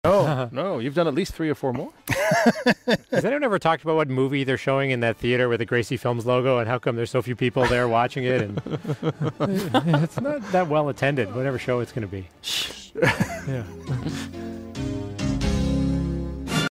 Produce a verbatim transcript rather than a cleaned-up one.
No, no, you've done at least three or four more. Has anyone ever talked about what movie they're showing in that theater with the Gracie Films logo and how come there's so few people there watching it? And it's not that well attended, whatever show it's going to be. Yeah.